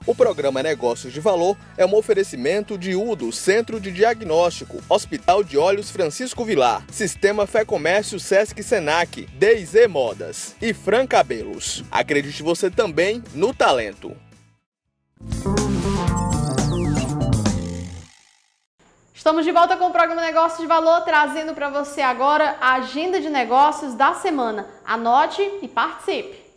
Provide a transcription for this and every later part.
O programa Negócios de Valor é um oferecimento de UDO, Centro de Diagnóstico, Hospital de Olhos Francisco Vilar, Sistema Fé Comércio Sesc Senac, DZ Modas e Fran Cabelos. Acredite você também no talento. Estamos de volta com o programa Negócios de Valor, trazendo para você agora a agenda de negócios da semana. Anote e participe!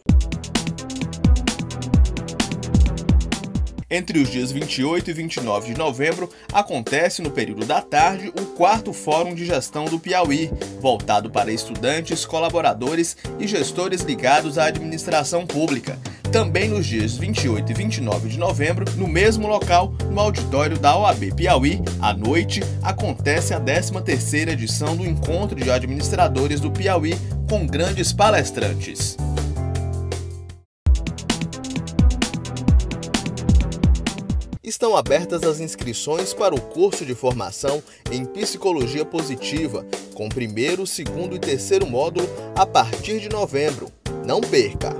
Entre os dias 28 e 29 de novembro, acontece no período da tarde o 4º Fórum de Gestão do Piauí, voltado para estudantes, colaboradores e gestores ligados à administração pública. Também nos dias 28 e 29 de novembro, no mesmo local, no auditório da OAB Piauí, à noite, acontece a 13ª edição do Encontro de Administradores do Piauí, com grandes palestrantes. Estão abertas as inscrições para o curso de formação em Psicologia Positiva, com 1º, 2º e 3º módulo a partir de novembro. Não perca!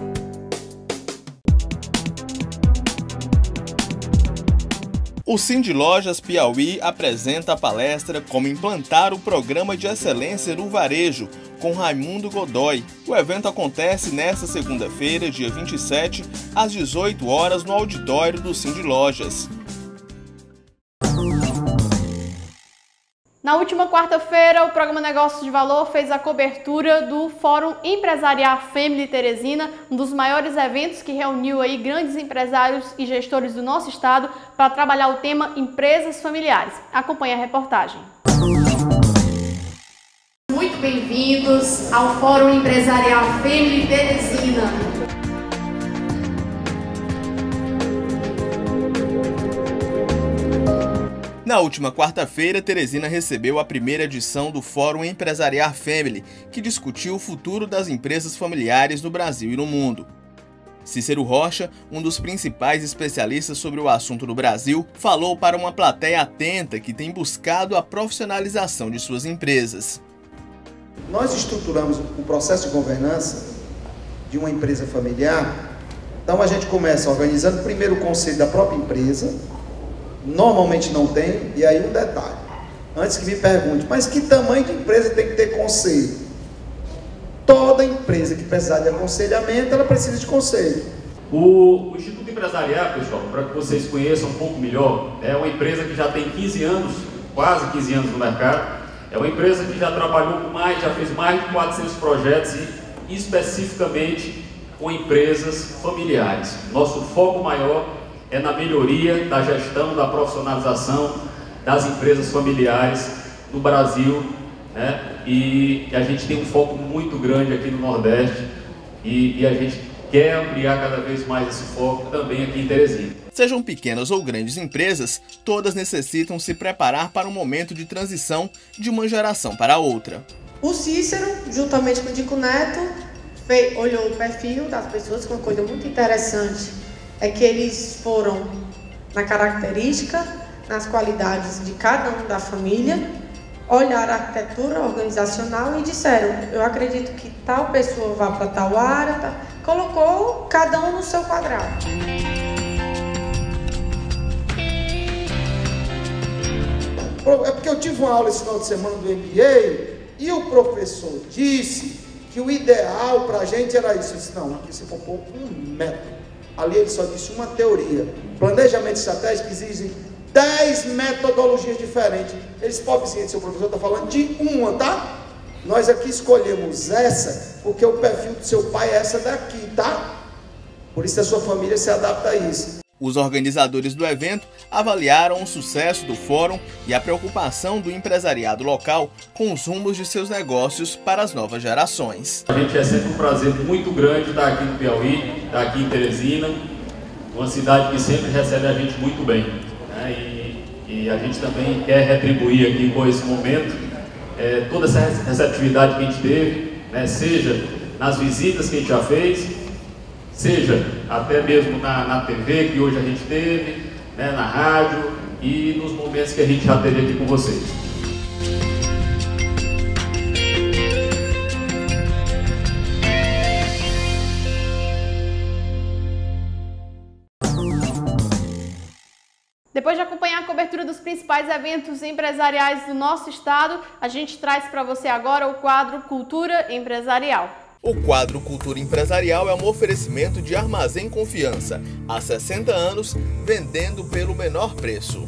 O Sindlojas Piauí apresenta a palestra Como implantar o Programa de Excelência no Varejo, com Raimundo Godoy. O evento acontece nesta segunda-feira, dia 27, às 18 horas, no auditório do Sindlojas. Na última quarta-feira, o programa Negócios de Valor fez a cobertura do Fórum Empresarial Family Teresina, um dos maiores eventos que reuniu aí grandes empresários e gestores do nosso estado para trabalhar o tema empresas familiares. Acompanhe a reportagem. Muito bem-vindos ao Fórum Empresarial Family Teresina. Na última quarta-feira, Teresina recebeu a primeira edição do Fórum Empresarial Family, que discutiu o futuro das empresas familiares no Brasil e no mundo. Cícero Rocha, um dos principais especialistas sobre o assunto no Brasil, falou para uma plateia atenta que tem buscado a profissionalização de suas empresas. Nós estruturamos o processo de governança de uma empresa familiar. Então a gente começa organizando primeiro o conselho da própria empresa. Normalmente não tem, e aí um detalhe, antes que me pergunte, mas que tamanho de empresa tem que ter conselho? Toda empresa que precisar de aconselhamento, ela precisa de conselho. O Instituto Empresarial, pessoal, para que vocês conheçam um pouco melhor, é uma empresa que já tem 15 anos, quase 15 anos no mercado, é uma empresa que já trabalhou com já fez mais de 400 projetos e especificamente com empresas familiares. Nosso foco maior é na melhoria da gestão, da profissionalização das empresas familiares no Brasil, né? E a gente tem um foco muito grande aqui no Nordeste e a gente quer ampliar cada vez mais esse foco também aqui em Teresina. Sejam pequenas ou grandes empresas, todas necessitam se preparar para um momento de transição de uma geração para outra. O Cícero, juntamente com o Dico Neto, olhou o perfil das pessoas, que uma coisa muito interessante é que eles foram na característica, nas qualidades de cada um da família, olharam a arquitetura organizacional e disseram, eu acredito que tal pessoa vá para tal área, colocou cada um no seu quadrado. É porque eu tive uma aula esse final de semana do MBA e o professor disse que o ideal para a gente era isso. Eu disse, não, aqui você colocou um método. Ali ele só disse uma teoria. Planejamento estratégico exige 10 metodologias diferentes. Esse pobrezinho, seu professor, está falando de uma, tá? Nós aqui escolhemos essa porque o perfil do seu pai é essa daqui, tá? Por isso a sua família se adapta a isso. Os organizadores do evento avaliaram o sucesso do fórum e a preocupação do empresariado local com os rumos de seus negócios para as novas gerações. A gente é sempre um prazer muito grande estar aqui no Piauí, estar aqui em Teresina, uma cidade que sempre recebe a gente muito bem, né? E a gente também quer retribuir aqui com esse momento toda essa receptividade que a gente teve, né? Seja nas visitas que a gente já fez, seja até mesmo na TV que hoje a gente teve, né, na rádio e nos momentos que a gente já teve aqui com vocês. Depois de acompanhar a cobertura dos principais eventos empresariais do nosso estado, a gente traz para você agora o quadro Cultura Empresarial. O quadro Cultura Empresarial é um oferecimento de Armazém Confiança. Há 60 anos, vendendo pelo menor preço.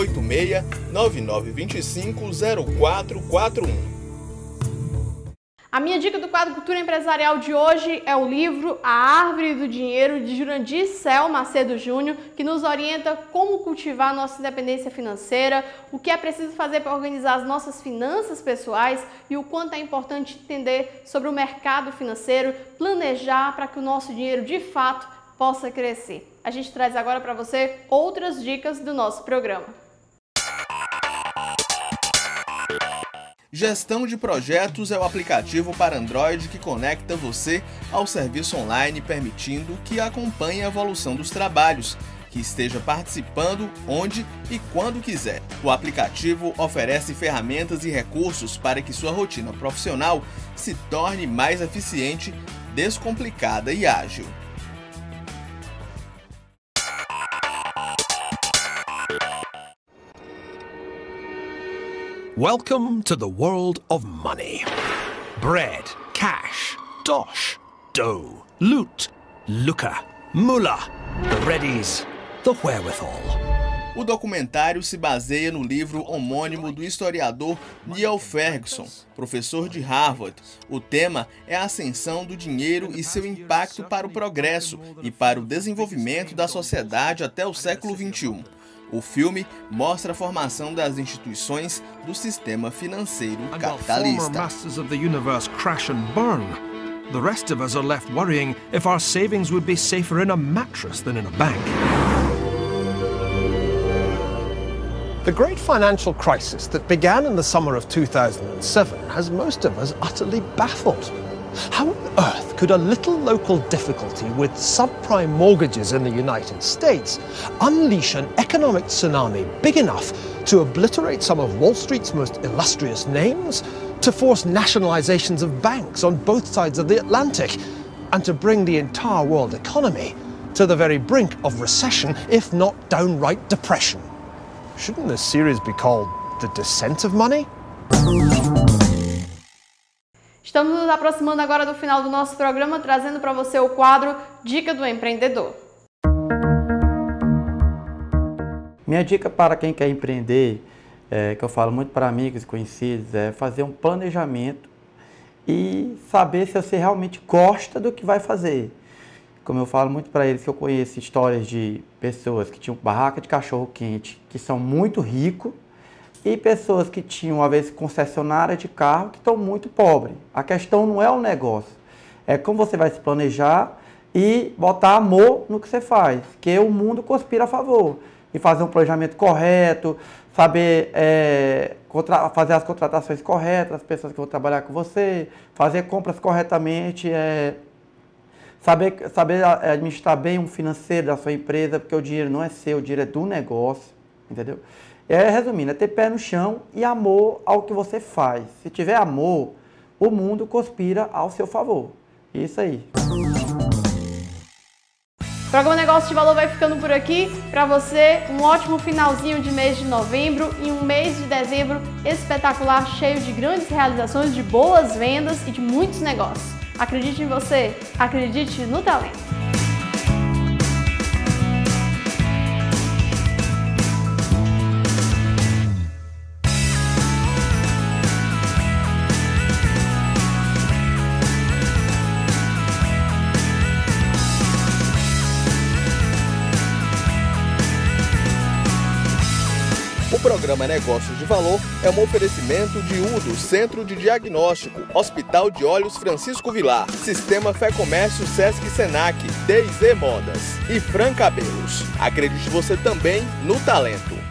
86-9925-0441. A minha dica do quadro Cultura Empresarial de hoje é o livro A Árvore do Dinheiro, de Jurandir Céu Macedo Júnior, que nos orienta como cultivar nossa independência financeira, o que é preciso fazer para organizar as nossas finanças pessoais e o quanto é importante entender sobre o mercado financeiro, planejar para que o nosso dinheiro de fato possa crescer. A gente traz agora para você outras dicas do nosso programa. Gestão de Projetos é o aplicativo para Android que conecta você ao serviço online, permitindo que acompanhe a evolução dos trabalhos, que esteja participando onde e quando quiser. O aplicativo oferece ferramentas e recursos para que sua rotina profissional se torne mais eficiente, descomplicada e ágil. Welcome to the world of money. Bread, cash, dosh, dough, loot, lucre, mullah, the readies, the wherewithal. O documentário se baseia no livro homônimo do historiador Niall Ferguson, professor de Harvard. O tema é a ascensão do dinheiro e seu impacto para o progresso e para o desenvolvimento da sociedade até o século XXI. O filme mostra a formação das instituições do sistema financeiro capitalista. Masters of the universe crash and burn, the rest of us are left worrying if our savings would be safer in a mattress than in a bank. The great financial crisis that began in the summer of 2007 has most of us utterly baffled. How on earth could a little local difficulty with subprime mortgages in the United States unleash an economic tsunami big enough to obliterate some of Wall Street's most illustrious names, to force nationalizations of banks on both sides of the Atlantic, and to bring the entire world economy to the very brink of recession, if not downright depression? Shouldn't this series be called The Descent of Money? Estamos nos aproximando agora do final do nosso programa, trazendo para você o quadro Dica do Empreendedor. Minha dica para quem quer empreender, que eu falo muito para amigos e conhecidos, é fazer um planejamento e saber se você realmente gosta do que vai fazer. Como eu falo muito para eles, que eu conheço histórias de pessoas que tinham barraca de cachorro-quente, que são muito ricos, e pessoas que tinham, às vezes, concessionária de carro, que estão muito pobres. A questão não é o negócio, é como você vai se planejar e botar amor no que você faz, que o mundo conspira a favor. E fazer um planejamento correto, saber fazer as contratações corretas, as pessoas que vão trabalhar com você, fazer compras corretamente, saber administrar bem o financeiro da sua empresa, porque o dinheiro não é seu, o dinheiro é do negócio, entendeu? Resumindo, é ter pé no chão e amor ao que você faz. Se tiver amor, o mundo conspira ao seu favor. Isso aí. O programa Negócio de Valor vai ficando por aqui. Para você, um ótimo finalzinho de mês de novembro e um mês de dezembro espetacular, cheio de grandes realizações, de boas vendas e de muitos negócios. Acredite em você, acredite no talento. O programa Negócios de Valor é um oferecimento de UDO, Centro de Diagnóstico, Hospital de Olhos Francisco Vilar, Sistema Fé Comércio Sesc Senac, DZ Modas e Fran Cabelos. Acredite você também no talento.